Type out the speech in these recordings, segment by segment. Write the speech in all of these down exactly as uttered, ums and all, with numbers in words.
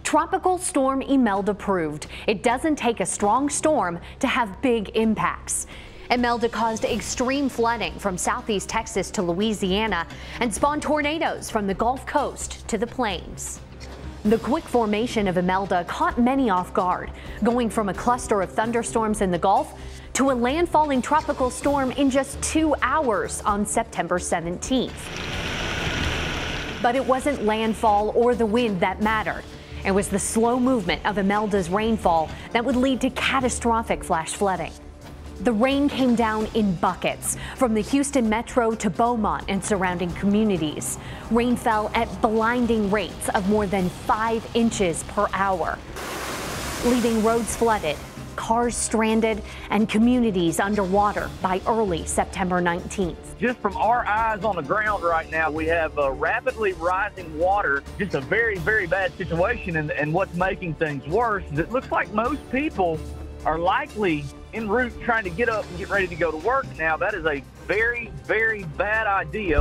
Tropical Storm Imelda proved it doesn't take a strong storm to have big impacts. Imelda caused extreme flooding from southeast Texas to Louisiana and spawned tornadoes from the Gulf Coast to the plains. The quick formation of Imelda caught many off guard, going from a cluster of thunderstorms in the Gulf to a landfalling tropical storm in just two hours on September seventeenth. But it wasn't landfall or the wind that mattered. It was the slow movement of Imelda's rainfall that would lead to catastrophic flash flooding. The rain came down in buckets from the Houston metro to Beaumont and surrounding communities. Rain fell at blinding rates of more than five inches per hour, leaving roads flooded, cars stranded, and communities underwater by early September nineteenth. Just from our eyes on the ground right now, we have uh, rapidly rising water, just a very, very bad situation. And, and what's making things worse is it looks like most people are likely en route trying to get up and get ready to go to work now. That is a very, very bad idea.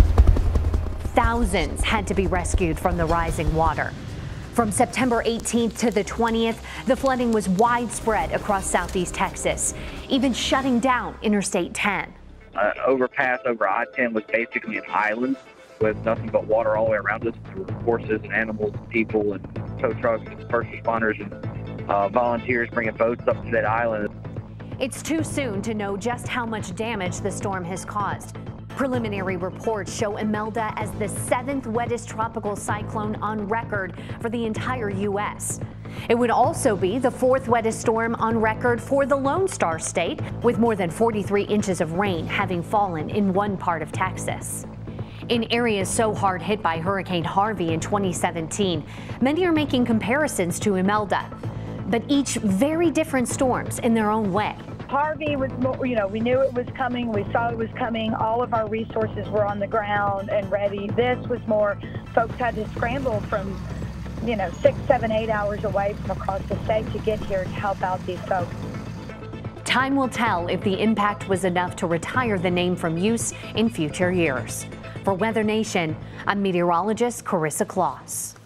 Thousands had to be rescued from the rising water. From September eighteenth to the twentieth, the flooding was widespread across southeast Texas, even shutting down Interstate ten. Uh, overpass over I ten was basically an island with nothing but water all the way around us. There were horses and animals and people and tow trucks and first responders and uh, volunteers bringing boats up to that island. It's too soon to know just how much damage the storm has caused. Preliminary reports show Imelda as the seventh wettest tropical cyclone on record for the entire U S It would also be the fourth wettest storm on record for the Lone Star State, with more than forty-three inches of rain having fallen in one part of Texas. In areas so hard hit by Hurricane Harvey in twenty seventeen, many are making comparisons to Imelda, but each very different storms in their own way. Harvey was more, you know, we knew it was coming. We saw it was coming. All of our resources were on the ground and ready. This was more, folks had to scramble from, you know, six, seven, eight hours away from across the state to get here to help out these folks. Time will tell if the impact was enough to retire the name from use in future years. For Weather Nation, I'm meteorologist Carissa Claus.